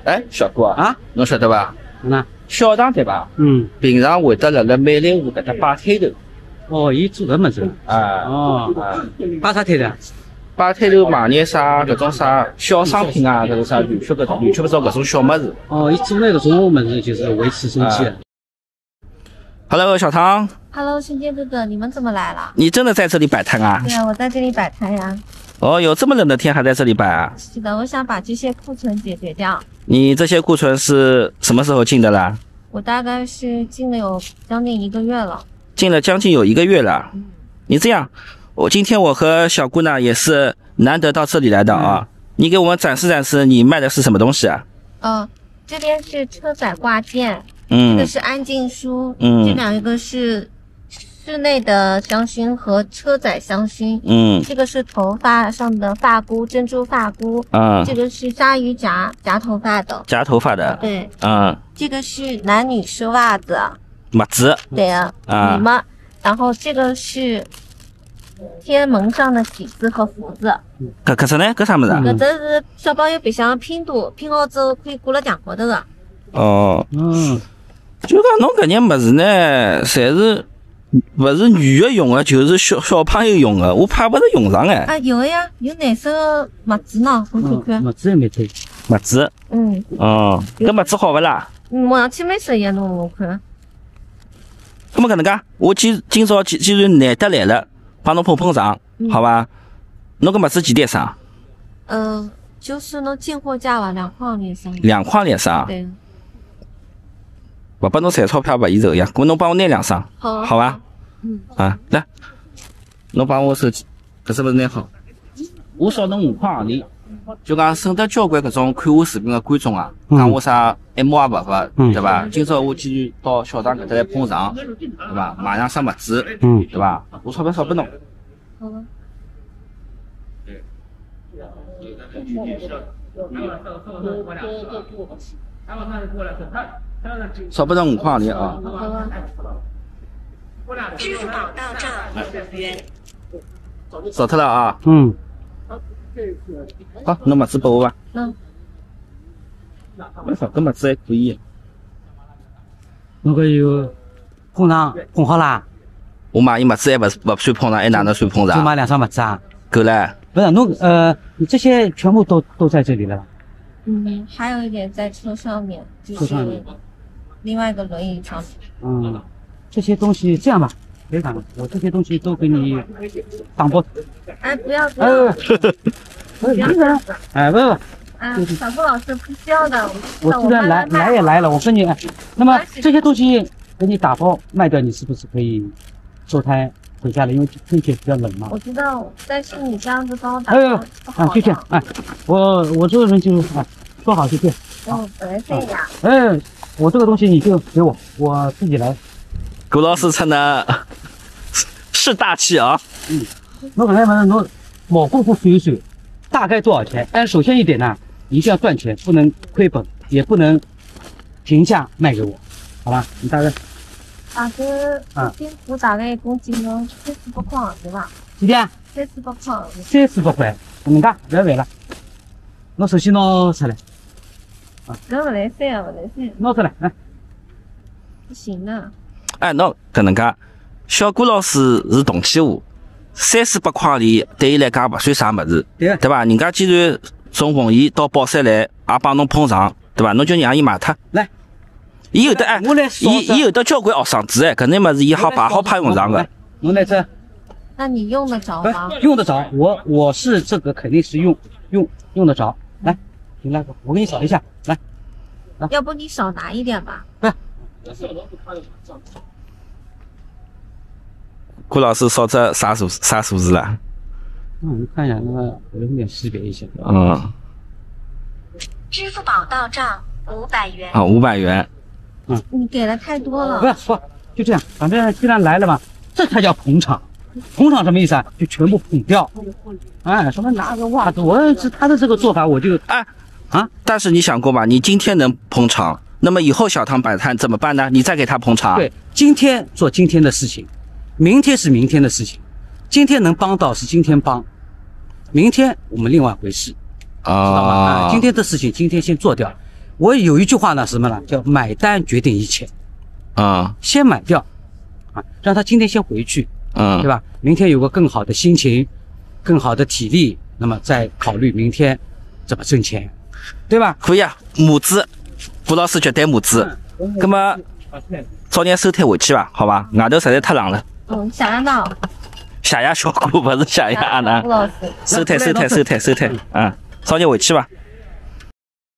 哎，小哥啊， 侬晓得伐？ 那小唐对伐？平常会得辣美丽湖搿搭摆摊头。 哦，伊做搿么子。 啊。 哦。摆啥摊头？ 摆摊头卖眼啥搿种啥小商品啊，搿种啥乱七八糟搿种小物事。 哦，伊做那个种物事就是维持生计的。 Hello， 小唐。 Hello， 孙健哥哥，你们怎么来了？ 你真的在这里摆摊啊？ 对啊，我在这里摆摊呀。 哦，有这么冷的天还在这里摆啊？ 是的，我想把这些库存解决掉。 你这些库存是什么时候进的啦？ 我大概是进了有将近1个月了。 进了将近有1个月了。你这样，今天我和小姑呢也是难得到这里来的啊。你给我们展示展示你卖的是什么东西啊？ 这边是车载挂件，这个是安静书，这2个是室内的香薰和车载香薰，这个是头发上的发箍，珍珠发箍，这个是鲨鱼夹头发的， 夹头发的， 对，这个是男女士袜子， 袜子， 对啊，女嘛，然后这个是贴门上的喜字和福字， 搿只呢？搿啥物事啊？ 搿只是小朋友白相拼图，拼好之后可以挂辣墙高头的。 哦，就讲侬搿眼物事呢，侪是勿是女的用的，就是小朋友用的，我怕勿是用上哎。 啊，有的呀，有蓝色的袜子呢，我看看。 袜子也蛮对。 袜子。搿袜子好勿啦？ 摸上去蛮适宜，侬看。 搿么搿能介，我今朝既然难得来了，帮侬捧场，好伐？侬搿袜子几钿上？ 就是侬进货价吧，2块钿上。 2块钿上。 对。 勿拨侬赚钞票勿嫌愁呀，搿侬帮我拿2双，好伐？来，侬帮我手机，搿是勿是拿好？我少侬5块行钿，就讲省得交关搿种看我视频的观众啊，讲我啥一毛也勿发，对伐？今朝我既然到小唐搿搭来捧场，对伐？买2双袜子，对伐？我钞票少拨侬。 好了。 少拨侬5块行钿啊！ 支付宝到账5元。 少脱了啊！好，侬袜子拨我伐？没啥，搿袜子还可以。 侬搿有捧场捧好啦？ 我买伊袜子还勿算捧场，还哪能算捧场？ 就买2双袜子啊？ 够了。 不是侬你这些全部都在这里了吧？ 还有一点在车上面，就是另外一个轮椅上面。 这些东西这样吧，别讲了，我这些东西都给你挡波。 哎，不要。 不是，哎，不。 小顾老师不需要的。 我既然来也来了，我跟你，那么这些东西给你打包卖掉，你是不是可以收摊回家了？因为天气比较冷嘛。 我知道，但是你这样子帮我打包。 就这样，我这个人就说好就对。 本来这样。 我这个东西你就给我自己来。 顾老师真的是大气啊！ 我本来嘛，侬毛顾不水水，大概多少钱？但首先一点呢，你一定要赚钱，不能亏本，也不能平价卖给我，好吧？你大概。 拼图大概一共进了38块，对吧？ 几钿 ？38块。 38块，搿能介，不要烦了。侬手机拿出来。 搿勿来三啊，勿来三。 拿出来，来。 不行啊。 哎，侬搿能介，小顾老师是同气户，38块钿对伊来讲勿算啥物事，对伐？人家既然从奉贤到宝山来，也帮侬捧场，对伐？侬就让伊卖脱。 来， 伊有的伊有的交关学生子哎，搿眼物事伊好摆好派用场个。 侬来这。 那你用得着吗？ 用得着，我是这个肯定是用得着。来，你来，我给你扫一下，来。 要不你少拿一点吧。 顾老师扫这啥数字了？ 你看一下那个有点识别一下。 支付宝到账500元。 500元。 你给的太多了。 不要说，就这样，反正既然来了嘛，这才叫捧场。捧场什么意思啊？就全部捧掉。什么拿个袜子，他的这个做法我就但是你想过吧？你今天能捧场，那么以后小唐摆摊怎么办呢？你再给他捧场。 对，今天做今天的事情，明天是明天的事情。今天能帮到是今天帮，明天我们另外回事，知道吗？今天的事情今天先做掉， 我有一句话呢，什么呢？叫买单决定一切。 啊， 先买掉，啊，让他今天先回去，对吧？明天有个更好的心情，更好的体力，那么再考虑明天怎么挣钱，对吧？ 可以啊，母子，顾老师绝对母子。那么早点收摊回去吧，好吧？外头实在太冷了。 下压到。 下压小顾不是下压呢。 顾老师。 收摊，啊，早点回去吧。